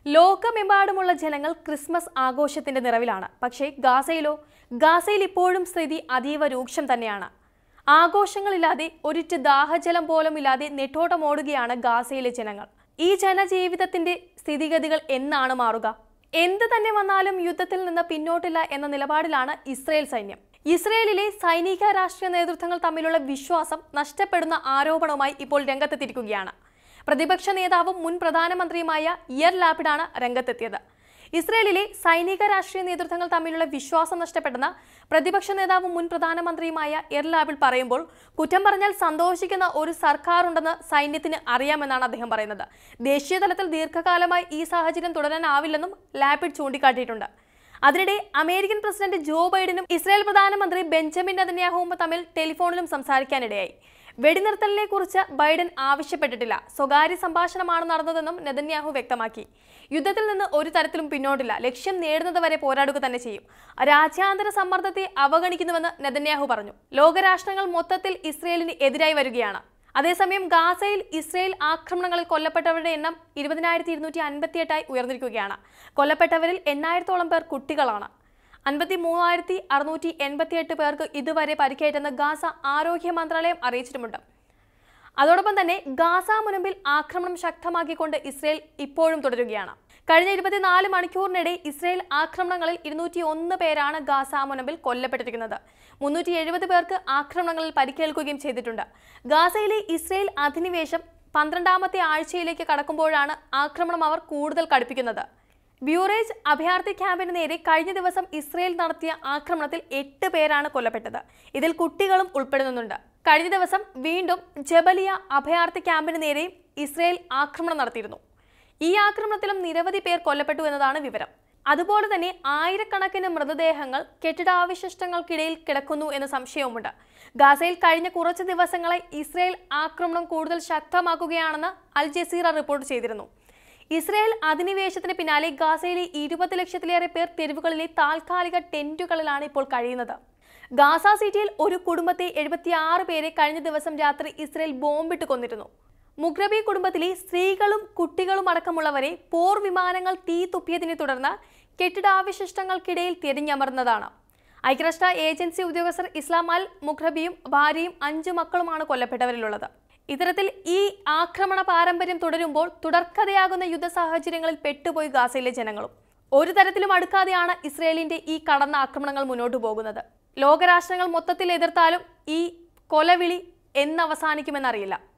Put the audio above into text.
ലോകമെമ്പാടുമുള്ള ജനങ്ങൾ ക്രിസ്മസ് ആഘോഷത്തിന്റെ നിറവിലാണ്. പക്ഷേ ഗാസയിൽ ഇപ്പോഴും സ്ഥിതി അതീവ രൂക്ഷം തന്നെയാണ്. ആഘോഷങ്ങളില്ലാതെ ഒരിറ്റ് ദാഹജലം പോലും ഇല്ലാതെ നെട്ടോട്ടമോടുകയാണ് ഗാസയിലെ ജനങ്ങൾ. ഈ ജനജീവിതത്തിന്റെ സ്ഥിതിഗതികൾ എന്നാണ് മാറുക? എന്ത് തന്നെ വന്നാലും യുദ്ധത്തിൽ നിന്ന് പിന്നോട്ടില്ല എന്ന നിലപാടിലാണ് ഇസ്രയേൽ സൈന്യം. ഇസ്രയേലിലെ സൈനിക രാഷ്ട്രീയ നേതൃത്വങ്ങൾ തമ്മിലുള്ള വിശ്വാസം നഷ്ടപ്പെടുന്ന ആരോപണവുമായി ഇപ്പോൾ രംഗത്തെത്തിയിരിക്കുകയാണ്. പ്രതിപക്ഷ നേതാവും മുൻ പ്രധാനമന്ത്രിയുമായ യർ ലാപിഡാണ് രംഗത്തെത്തിയത്. ഇസ്രയേലിലെ സൈനിക രാഷ്ട്രീയ നേതൃത്വങ്ങൾ തമ്മിലുള്ള വിശ്വാസം നഷ്ടപ്പെടുന്ന പ്രതിപക്ഷ നേതാവും മുൻ പ്രധാനമന്ത്രിയുമായ യർ ലാപിഡ് പറയുമ്പോൾ, കുറ്റം പറഞ്ഞാൽ സന്തോഷിക്കുന്ന ഒരു സർക്കാർ ഉണ്ടെന്ന് സൈന്യത്തിന് അറിയാമെന്നാണ് അദ്ദേഹം പറയുന്നത്. ദേശീയ തലത്തിൽ ദീർഘകാലമായി ഈ സാഹചര്യം തുടരാനാവില്ലെന്നും ലാപിഡ് ചൂണ്ടിക്കാട്ടിയിട്ടുണ്ട്. അതിനിടെ അമേരിക്കൻ പ്രസിഡന്റ് ജോ ബൈഡനും ഇസ്രായേൽ പ്രധാനമന്ത്രി ബെഞ്ചമിൻ നെതന്യാഹുവും തമ്മിൽ ടെലിഫോണിലും സംസാരിക്കാനിടയായി. വെടിനിർത്തലിനെ കുറിച്ച് ബൈഡൻ ആവശ്യപ്പെട്ടിട്ടില്ല, സ്വകാര്യ സംഭാഷണമാണ് നടന്നതെന്നും നെതന്യാഹു വ്യക്തമാക്കി. യുദ്ധത്തിൽ നിന്ന് ഒരു തരത്തിലും പിന്നോട്ടില്ല, ലക്ഷ്യം നേടുന്നതുവരെ പോരാടുക തന്നെ ചെയ്യും, രാജ്യാന്തര സമ്മർദ്ദത്തെ അവഗണിക്കുന്നുവെന്ന് നെതന്യാഹു പറഞ്ഞു. ലോകരാഷ്ട്രങ്ങൾ മൊത്തത്തിൽ ഇസ്രയേലിന് എതിരായി വരികയാണ്. അതേസമയം ഗാസയിൽ ഇസ്രയേൽ ആക്രമണങ്ങളിൽ കൊല്ലപ്പെട്ടവരുടെ എണ്ണം 20,258 ഉയർന്നിരിക്കുകയാണ്. കൊല്ലപ്പെട്ടവരിൽ 8,000-ഓളം പേർ കുട്ടികളാണ്. 53,688 പേർക്ക് ഇതുവരെ പരിക്കേറ്റെന്ന് ഗാസ ആരോഗ്യ മന്ത്രാലയം അറിയിച്ചിട്ടുമുണ്ട്. അതോടൊപ്പം തന്നെ ഗാസ മുനമ്പിൽ ആക്രമണം ശക്തമാക്കിക്കൊണ്ട് ഇസ്രയേൽ ഇപ്പോഴും തുടരുകയാണ്. കഴിഞ്ഞ 24 മണിക്കൂറിനിടെ ഇസ്രയേൽ ആക്രമണങ്ങളിൽ 201 പേരാണ് ഗാസ മുനമ്പിൽ കൊല്ലപ്പെട്ടിരിക്കുന്നത്. 370 പേർക്ക് ആക്രമണങ്ങളിൽ പരിക്കേൽക്കുകയും ചെയ്തിട്ടുണ്ട്. ഗാസയിലെ ഇസ്രയേൽ അധിനിവേശം 12ാമത്തെ ആഴ്ചയിലേക്ക് കടക്കുമ്പോഴാണ് ആക്രമണം അവർ കൂടുതൽ കടുപ്പിക്കുന്നത്. ബ്യൂറേജ് അഭയാർത്ഥി ക്യാമ്പിന് നേരെ കഴിഞ്ഞ ദിവസം ഇസ്രയേൽ നടത്തിയ ആക്രമണത്തിൽ 8 പേരാണ് കൊല്ലപ്പെട്ടത്. ഇതിൽ കുട്ടികളും ഉൾപ്പെടുന്നുണ്ട്. കഴിഞ്ഞ ദിവസം വീണ്ടും ജബലിയ അഭയാർത്ഥി ക്യാമ്പിന് നേരെയും ഇസ്രയേൽ ആക്രമണം നടത്തിയിരുന്നു. ഈ ആക്രമണത്തിലും നിരവധി പേർ കൊല്ലപ്പെട്ടു എന്നതാണ് വിവരം. അതുപോലെ തന്നെ ആയിരക്കണക്കിന് മൃതദേഹങ്ങൾ കെട്ടിടാവശിഷ്ടങ്ങൾക്കിടയിൽ കിടക്കുന്നു എന്ന സംശയവുമുണ്ട്. ഗാസയിൽ കഴിഞ്ഞ കുറച്ച് ദിവസങ്ങളായി ഇസ്രയേൽ ആക്രമണം കൂടുതൽ ശക്തമാക്കുകയാണെന്ന് അൽ ജസീറ റിപ്പോർട്ട് ചെയ്തിരുന്നു. ഇസ്രയേൽ അധിനിവേശത്തിന് പിന്നാലെ ഗാസയിലെ 20 ലക്ഷത്തിലേറെ പേർ തെരുവുകളിലെ താൽക്കാലിക ടെന്റുകളിലാണ് ഇപ്പോൾ കഴിയുന്നത്. ഗാസ സിറ്റിയിൽ ഒരു കുടുംബത്തെ 76 പേരെ കഴിഞ്ഞ ദിവസം രാത്രി ഇസ്രയേൽ ബോംബിട്ട് കൊന്നിരുന്നു. മുഗ്രബി കുടുംബത്തിലെ സ്ത്രീകളും കുട്ടികളും അടക്കമുള്ളവരെ പോർ വിമാനങ്ങൾ തീ തുപ്പിയതിനെ തുടർന്ന് കെട്ടിടാവശിഷ്ടങ്ങൾക്കിടയിൽ തിരിഞ്ഞമർന്നതാണ്. ഐക്യരാഷ്ട്ര ഏജൻസി ഉദ്യോഗസ്ഥർ ഇസ്ലാം അൽ മുഗ്രബിയും ഭാര്യയും 5 മക്കളുമാണ് കൊല്ലപ്പെട്ടവരിലുള്ളത്. ഇത്തരത്തിൽ ഈ ആക്രമണ പാരമ്പര്യം തുടരുമ്പോൾ തുടർക്കഥയാകുന്ന യുദ്ധ സാഹചര്യങ്ങളിൽ പെട്ടുപോയി ഗാസയിലെ ജനങ്ങളും. ഒരു തരത്തിലും അടുക്കാതെയാണ് ഇസ്രയേലിന്റെ ഈ കടന്ന ആക്രമണങ്ങൾ മുന്നോട്ടു പോകുന്നത്. ലോകരാഷ്ട്രങ്ങൾ മൊത്തത്തിൽ എതിർത്താലും ഈ കൊലവിളി എന്നവസാനിക്കുമെന്നറിയില്ല.